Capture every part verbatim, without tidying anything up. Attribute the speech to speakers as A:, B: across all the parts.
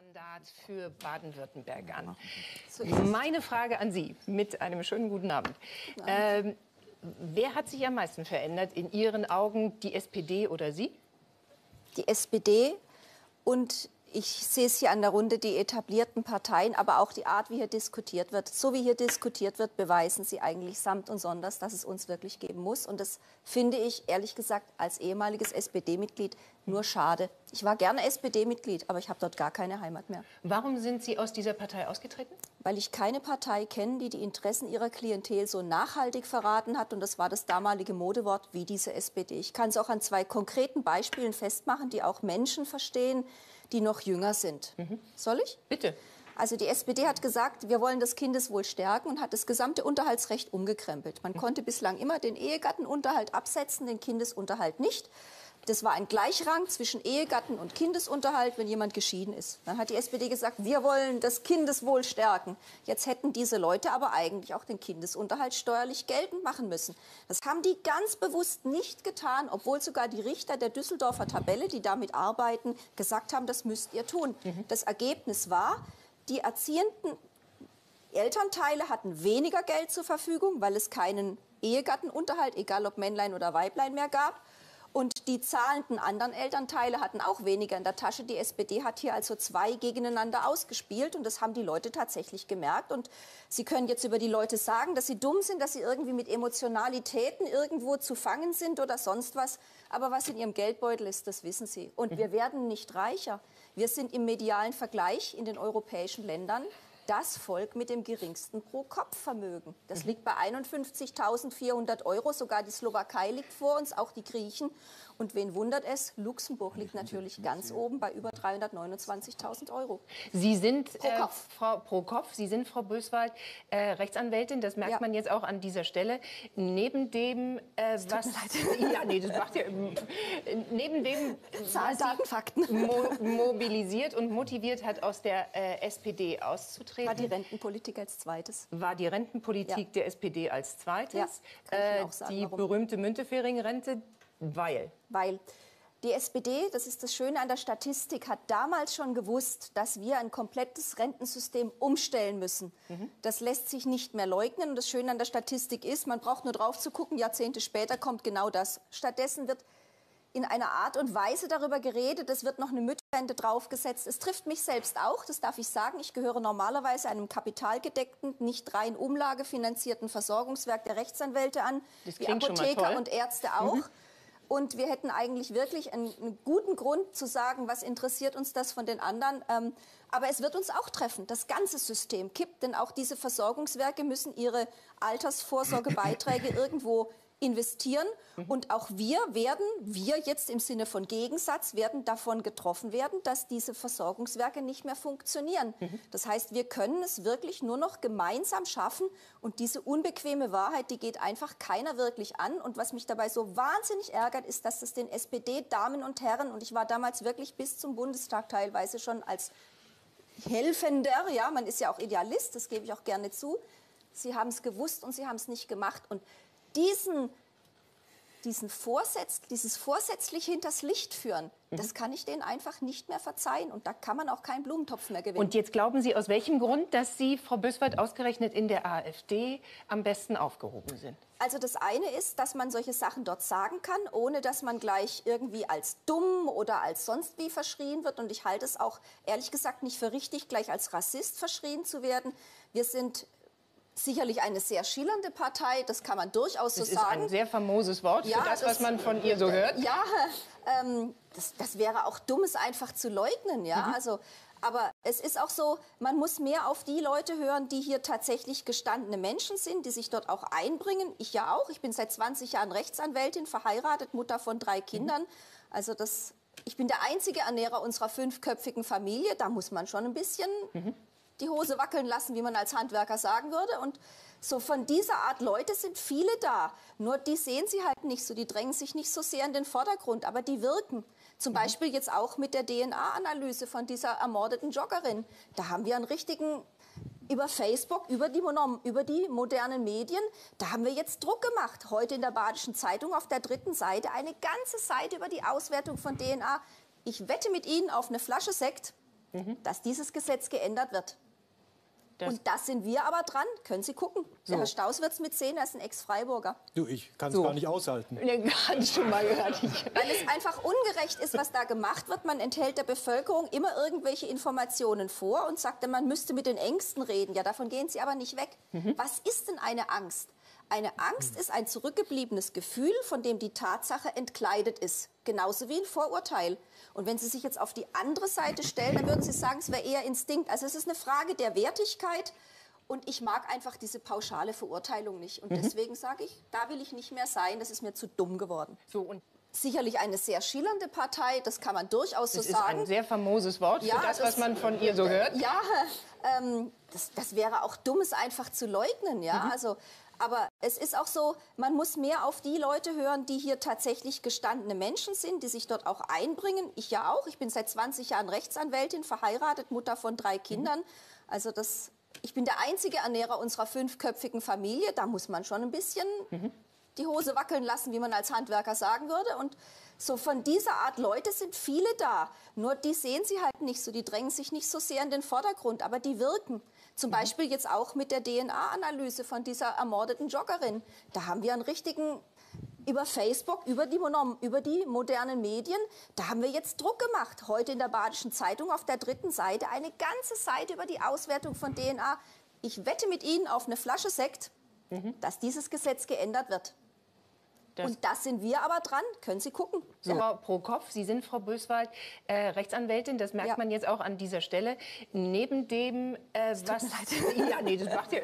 A: Mandat für Baden-Württemberg an. Meine Frage an Sie mit einem schönen guten Abend. Ähm, wer hat sich am meisten verändert in Ihren Augen, die S P D oder Sie?
B: Die S P D und ich sehe es hier an der Runde, die etablierten Parteien, aber auch die Art, wie hier diskutiert wird. So wie hier diskutiert wird, beweisen sie eigentlich samt und sonders, dass es uns wirklich geben muss. Und das finde ich, ehrlich gesagt, als ehemaliges S P D-Mitglied nur schade. Ich war gerne S P D-Mitglied, aber ich habe dort gar keine Heimat mehr.
A: Warum sind Sie aus dieser Partei ausgetreten?
B: Weil ich keine Partei kenne, die die Interessen ihrer Klientel so nachhaltig verraten hat. Und das war das damalige Modewort wie diese S P D. Ich kann es auch an zwei konkreten Beispielen festmachen, die auch Menschen verstehen, die noch jünger sind. Mhm. Soll ich?
A: Bitte.
B: Also die S P D hat gesagt, wir wollen das Kindeswohl stärken und hat das gesamte Unterhaltsrecht umgekrempelt. Man mhm. konnte bislang immer den Ehegattenunterhalt absetzen, den Kindesunterhalt nicht. Das war ein Gleichrang zwischen Ehegatten und Kindesunterhalt, wenn jemand geschieden ist. Dann hat die S P D gesagt, wir wollen das Kindeswohl stärken. Jetzt hätten diese Leute aber eigentlich auch den Kindesunterhalt steuerlich geltend machen müssen. Das haben die ganz bewusst nicht getan, obwohl sogar die Richter der Düsseldorfer Tabelle, die damit arbeiten, gesagt haben, das müsst ihr tun. Mhm. Das Ergebnis war, die erziehenden Elternteile hatten weniger Geld zur Verfügung, weil es keinen Ehegattenunterhalt, egal ob Männlein oder Weiblein, mehr gab. Und die zahlenden anderen Elternteile hatten auch weniger in der Tasche. Die S P D hat hier also zwei gegeneinander ausgespielt. Und das haben die Leute tatsächlich gemerkt. Und Sie können jetzt über die Leute sagen, dass sie dumm sind, dass sie irgendwie mit Emotionalitäten irgendwo zu fangen sind oder sonst was. Aber was in ihrem Geldbeutel ist, das wissen sie. Und wir werden nicht reicher. Wir sind im medialen Vergleich in den europäischen Ländern das Volk mit dem geringsten Pro-Kopf-Vermögen. Das liegt bei einundfünfzigtausendvierhundert Euro. Sogar die Slowakei liegt vor uns, auch die Griechen. Und wen wundert es? Luxemburg liegt natürlich ganz oben bei über dreihundertneunundzwanzigtausend Euro.
A: Sie sind
B: pro Kopf.
A: Äh, Frau, pro Kopf. Sie sind, Frau Böswald, äh, Rechtsanwältin. Das merkt ja. man jetzt auch an dieser Stelle. Neben dem, äh, was, ja, nee, das macht ja, neben dem,
B: Zahlen, Daten, Fakten,
A: mo mobilisiert und motiviert hat, aus der äh, S P D auszutreten.
B: War die Rentenpolitik als zweites.
A: War die Rentenpolitik ja. der S P D als zweites.
B: Ja, kann ich Ihnen auch sagen,
A: die
B: warum.
A: berühmte Müntefering-Rente, weil?
B: Weil die S P D, das ist das Schöne an der Statistik, hat damals schon gewusst, dass wir ein komplettes Rentensystem umstellen müssen. Mhm. Das lässt sich nicht mehr leugnen. Und das Schöne an der Statistik ist, man braucht nur drauf zu gucken, Jahrzehnte später kommt genau das. Stattdessen wird in einer Art und Weise darüber geredet, es wird noch eine Mütterrente draufgesetzt. Es trifft mich selbst auch, das darf ich sagen. Ich gehöre normalerweise einem kapitalgedeckten, nicht rein umlagefinanzierten Versorgungswerk der Rechtsanwälte an, wie Apotheker und Ärzte auch. Mhm. Und wir hätten eigentlich wirklich einen, einen guten Grund zu sagen, was interessiert uns das von den anderen. Ähm, aber es wird uns auch treffen. Das ganze System kippt, denn auch diese Versorgungswerke müssen ihre Altersvorsorgebeiträge irgendwo investieren. Mhm. Und auch wir werden, wir jetzt im Sinne von Gegensatz, werden davon getroffen werden, dass diese Versorgungswerke nicht mehr funktionieren. Mhm. Das heißt, wir können es wirklich nur noch gemeinsam schaffen. Und diese unbequeme Wahrheit, die geht einfach keiner wirklich an. Und was mich dabei so wahnsinnig ärgert, ist, dass es den S P D-Damen und Herren, und ich war damals wirklich bis zum Bundestag teilweise schon als Helfender, ja, man ist ja auch Idealist, das gebe ich auch gerne zu, sie haben es gewusst und sie haben es nicht gemacht. Und Diesen, diesen Vorsätz, dieses vorsätzlich hinters Licht führen, mhm. das kann ich denen einfach nicht mehr verzeihen. Und da kann man auch keinen Blumentopf mehr gewinnen.
A: Und jetzt glauben Sie, aus welchem Grund, dass Sie, Frau Böswald, ausgerechnet in der AfD am besten aufgehoben sind?
B: Also das eine ist, dass man solche Sachen dort sagen kann, ohne dass man gleich irgendwie als dumm oder als sonst wie verschrien wird. Und ich halte es auch, ehrlich gesagt, nicht für richtig, gleich als Rassist verschrien zu werden. Wir sind sicherlich eine sehr schillernde Partei, das kann man durchaus so sagen.
A: Das ist ein sehr famoses Wort
B: ja,
A: für das,
B: das,
A: was man von ihr so hört.
B: Ja, ähm, das, das wäre auch dumm, es einfach zu leugnen. Ja? Mhm. Also, aber es ist auch so, man muss mehr auf die Leute hören, die hier tatsächlich gestandene Menschen sind, die sich dort auch einbringen. Ich ja auch, ich bin seit zwanzig Jahren Rechtsanwältin, verheiratet, Mutter von drei Kindern. Mhm. Also das, ich bin der einzige Ernährer unserer fünfköpfigen Familie, da muss man schon ein bisschen Mhm. die Hose wackeln lassen, wie man als Handwerker sagen würde. Und so von dieser Art Leute sind viele da. Nur die sehen sie halt nicht so, die drängen sich nicht so sehr in den Vordergrund, aber die wirken. Zum mhm. Beispiel jetzt auch mit der D N A-Analyse von dieser ermordeten Joggerin. Da haben wir einen richtigen, über Facebook, über die, über die modernen Medien, da haben wir jetzt Druck gemacht. Heute in der Badischen Zeitung auf der dritten Seite eine ganze Seite über die Auswertung von D N A. Ich wette mit Ihnen auf eine Flasche Sekt, mhm. dass dieses Gesetz geändert wird. Das und das sind wir aber dran. Können Sie gucken. So. Der Herr Staus wird es mitsehen, er ist ein Ex-Freiburger.
C: Du, ich kann es
A: so.
C: gar nicht aushalten.
A: Ja, gar nicht schon mal gehört.
B: Weil es einfach ungerecht ist, was da gemacht wird. Man enthält der Bevölkerung immer irgendwelche Informationen vor und sagt, man müsste mit den Ängsten reden. Ja, davon gehen Sie aber nicht weg. Mhm. Was ist denn eine Angst? Eine Angst ist ein zurückgebliebenes Gefühl, von dem die Tatsache entkleidet ist. Genauso wie ein Vorurteil. Und wenn Sie sich jetzt auf die andere Seite stellen, dann würden Sie sagen, es wäre eher Instinkt. Also es ist eine Frage der Wertigkeit. Und ich mag einfach diese pauschale Verurteilung nicht. Und mhm. deswegen sage ich, da will ich nicht mehr sein. Das ist mir zu dumm geworden.
A: So, und
B: sicherlich eine sehr schillernde Partei, das kann man durchaus so
A: sagen.
B: Das
A: ist ein sehr famoses Wort für ja, das, das, was man von ihr so hört.
B: Ja, ähm, das, das wäre auch dumm, es einfach zu leugnen. Ja? Mhm. Also, aber es ist auch so, man muss mehr auf die Leute hören, die hier tatsächlich gestandene Menschen sind, die sich dort auch einbringen. Ich ja auch. Ich bin seit zwanzig Jahren Rechtsanwältin, verheiratet, Mutter von drei Kindern. Mhm. Also das, ich bin der einzige Ernährer unserer fünfköpfigen Familie. Da muss man schon ein bisschen mhm. die Hose wackeln lassen, wie man als Handwerker sagen würde. Und so von dieser Art Leute sind viele da. Nur die sehen sie halt nicht so, die drängen sich nicht so sehr in den Vordergrund, aber die wirken. Zum Beispiel jetzt auch mit der D N A-Analyse von dieser ermordeten Joggerin. Da haben wir einen richtigen, über Facebook, über die, über die modernen Medien, da haben wir jetzt Druck gemacht. Heute in der Badischen Zeitung auf der dritten Seite eine ganze Seite über die Auswertung von D N A. Ich wette mit Ihnen auf eine Flasche Sekt, mhm. dass dieses Gesetz geändert wird. Das und das sind wir aber dran. Können Sie gucken.
A: So. Ja. Pro Kopf, Sie sind, Frau Böswald, äh, Rechtsanwältin, das merkt ja. man jetzt auch an dieser Stelle. Neben dem, äh, was... Ja, nee, das macht ja...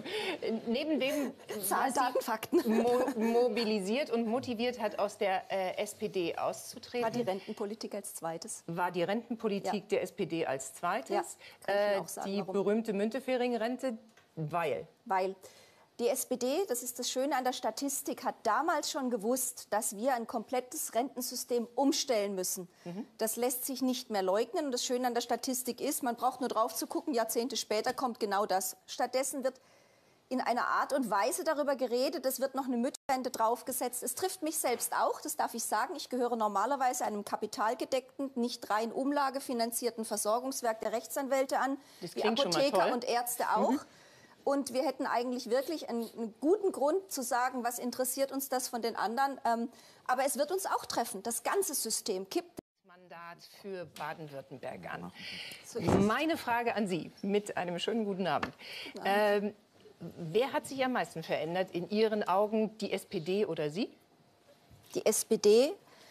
A: neben dem,
B: Zahlen, Daten, Fakten.
A: Mo mobilisiert und motiviert hat, aus der äh, S P D auszutreten.
B: War die Rentenpolitik als zweites.
A: War die Rentenpolitik ja. der S P D als zweites.
B: Ja, kann ich auch sagen,
A: die
B: warum.
A: berühmte Müntefering-Rente, weil...
B: Weil... Die S P D, das ist das Schöne an der Statistik, hat damals schon gewusst, dass wir ein komplettes Rentensystem umstellen müssen. Mhm. Das lässt sich nicht mehr leugnen. Und das Schöne an der Statistik ist, man braucht nur drauf zu gucken, Jahrzehnte später kommt genau das. Stattdessen wird in einer Art und Weise darüber geredet, es wird noch eine Mütterrente draufgesetzt. Es trifft mich selbst auch, das darf ich sagen. Ich gehöre normalerweise einem kapitalgedeckten, nicht rein umlagefinanzierten Versorgungswerk der Rechtsanwälte an, wie Apotheker und Ärzte auch. Mhm. Und wir hätten eigentlich wirklich einen, einen guten Grund zu sagen, was interessiert uns das von den anderen. Ähm, aber es wird uns auch treffen. Das ganze System kippt.
A: Mandat für Baden-Württemberg an. So meine Frage an Sie mit einem schönen guten Abend. Ähm, wer hat sich am meisten verändert in Ihren Augen, die S P D oder Sie?
B: Die S P D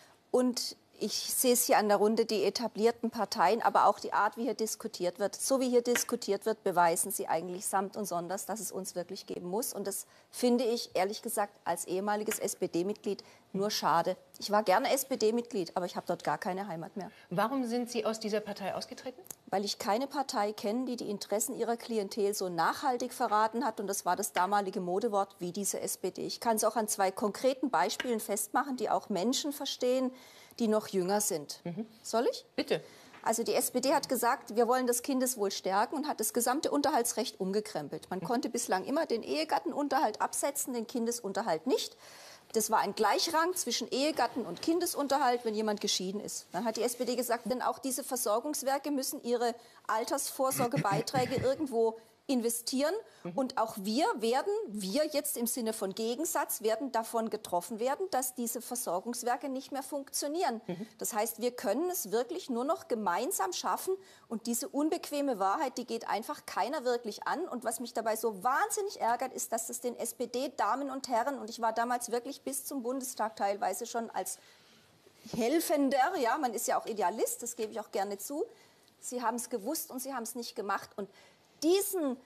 B: und ich sehe es hier an der Runde, die etablierten Parteien, aber auch die Art, wie hier diskutiert wird. So wie hier diskutiert wird, beweisen sie eigentlich samt und sonders, dass es uns wirklich geben muss. Und das finde ich, ehrlich gesagt, als ehemaliges S P D-Mitglied nur schade. Ich war gerne S P D-Mitglied, aber ich habe dort gar keine Heimat mehr.
A: Warum sind Sie aus dieser Partei ausgetreten?
B: Weil ich keine Partei kenne, die die Interessen ihrer Klientel so nachhaltig verraten hat. Und das war das damalige Modewort wie diese S P D. Ich kann es auch an zwei konkreten Beispielen festmachen, die auch Menschen verstehen, die noch jünger sind. Mhm. Soll ich?
A: Bitte.
B: Also die S P D hat gesagt, wir wollen das Kindeswohl stärken und hat das gesamte Unterhaltsrecht umgekrempelt. Man mhm. konnte bislang immer den Ehegattenunterhalt absetzen, den Kindesunterhalt nicht. Das war ein Gleichrang zwischen Ehegatten und Kindesunterhalt, wenn jemand geschieden ist. Dann hat die S P D gesagt, denn auch diese Versorgungswerke müssen ihre Altersvorsorgebeiträge irgendwo investieren. Mhm. Und auch wir werden, wir jetzt im Sinne von Gegensatz, werden davon getroffen werden, dass diese Versorgungswerke nicht mehr funktionieren. Mhm. Das heißt, wir können es wirklich nur noch gemeinsam schaffen. Und diese unbequeme Wahrheit, die geht einfach keiner wirklich an. Und was mich dabei so wahnsinnig ärgert, ist, dass es den S P D-Damen und Herren, und ich war damals wirklich bis zum Bundestag teilweise schon als Helfender, ja, man ist ja auch Idealist, das gebe ich auch gerne zu, sie haben es gewusst und sie haben es nicht gemacht. Und Diesen,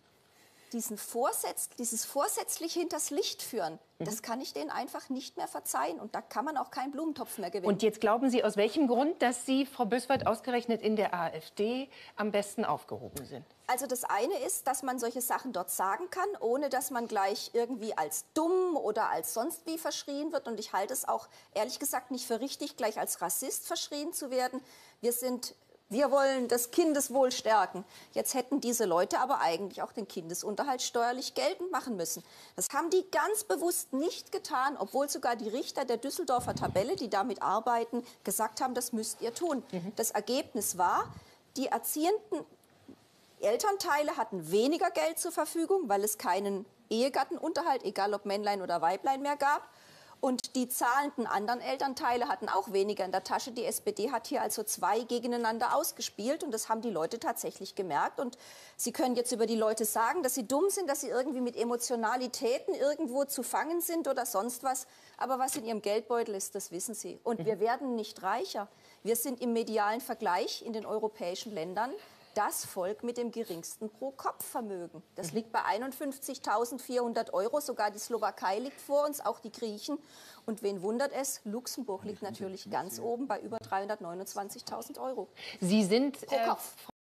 B: diesen Vorsätz, dieses vorsätzlich hinters Licht führen, mhm. das kann ich denen einfach nicht mehr verzeihen. Und da kann man auch keinen Blumentopf mehr gewinnen.
A: Und jetzt glauben Sie, aus welchem Grund, dass Sie, Frau Böswald, ausgerechnet in der AfD am besten aufgehoben sind?
B: Also das eine ist, dass man solche Sachen dort sagen kann, ohne dass man gleich irgendwie als dumm oder als sonst wie verschrien wird. Und ich halte es auch, ehrlich gesagt, nicht für richtig, gleich als Rassist verschrien zu werden. Wir sind... Wir wollen das Kindeswohl stärken. Jetzt hätten diese Leute aber eigentlich auch den Kindesunterhalt steuerlich geltend machen müssen. Das haben die ganz bewusst nicht getan, obwohl sogar die Richter der Düsseldorfer Tabelle, die damit arbeiten, gesagt haben, das müsst ihr tun. Mhm. Das Ergebnis war, Die erziehenden Elternteile hatten weniger Geld zur Verfügung, weil es keinen Ehegattenunterhalt, egal ob Männlein oder Weiblein, mehr gab. Und die zahlenden anderen Elternteile hatten auch weniger in der Tasche. Die S P D hat hier also zwei gegeneinander ausgespielt und das haben die Leute tatsächlich gemerkt. Und Sie können jetzt über die Leute sagen, dass sie dumm sind, dass sie irgendwie mit Emotionalitäten irgendwo zu fangen sind oder sonst was. Aber was in ihrem Geldbeutel ist, das wissen sie. Und wir werden nicht reicher. Wir sind im medialen Vergleich in den europäischen Ländern das Volk mit dem geringsten Pro-Kopf-Vermögen. Das liegt bei einundfünfzigtausendvierhundert Euro. Sogar die Slowakei liegt vor uns, auch die Griechen. Und wen wundert es? Luxemburg liegt natürlich ganz oben bei über dreihundertneunundzwanzigtausend Euro.
A: Sie sind
B: pro Kopf.